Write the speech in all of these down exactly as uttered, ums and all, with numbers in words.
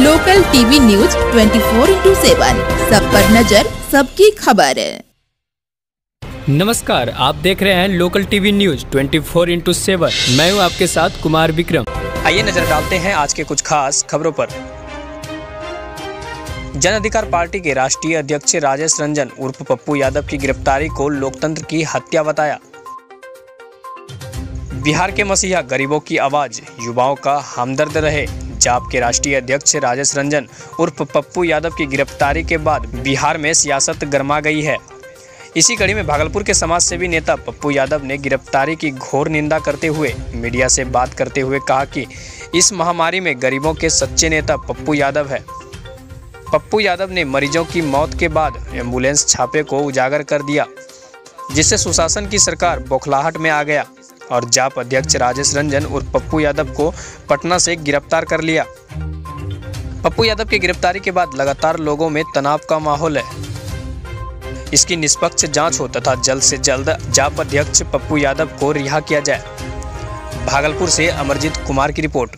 Local TV news twenty four into seven, सब पर नजर, सबकी खबर। नमस्कार, आप देख रहे हैं local TV news twenty four into seven. मैं हूं आपके साथ कुमार विक्रम। आइए नजर डालते हैं आज के कुछ खास खबरों पर। जन अधिकार पार्टी के राष्ट्रीय अध्यक्ष राजेश रंजन उर्फ पप्पू यादव की गिरफ्तारी को लोकतंत्र की हत्या बताया। बिहार के मसीहा गरीबों की आवाज, युवाओं का हमदर्द रहे। जाप के राष्ट्रीय अध्यक्ष राजेश रंजन उर्फ पप्पू यादव की गिरफ्तारी के बाद बिहार में सियासत गर्मा गई है। इसी कड़ी में भागलपुर के समाजसेवी नेता पप्पू यादव ने गिरफ्तारी की घोर निंदा करते हुए मीडिया से बात करते हुए कहा कि इस महामारी में गरीबों के सच्चे नेता पप्पू यादव है। पप्पू यादव ने मरीजों की मौत के बाद एम्बुलेंस छापे को उजागर कर दिया, जिससे सुशासन की सरकार बौखलाहट में आ गया और जाप अध्यक्ष राजेश रंजन उर्फ पप्पू यादव को पटना से गिरफ्तार कर लिया। पप्पू यादव की गिरफ्तारी के बाद लगातार लोगों में तनाव का माहौल है। इसकी निष्पक्ष जांच हो तथा जल्द से जल्द जाप अध्यक्ष पप्पू यादव को रिहा किया जाए। भागलपुर से अमरजीत कुमार की report.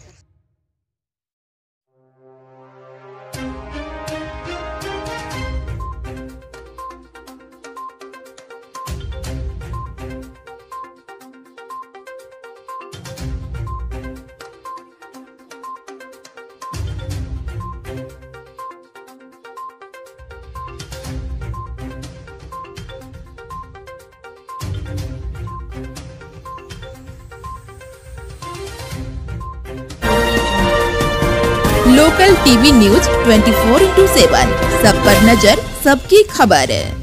Local TV news twenty four into seven, सब पर नजर, सबकी खबर।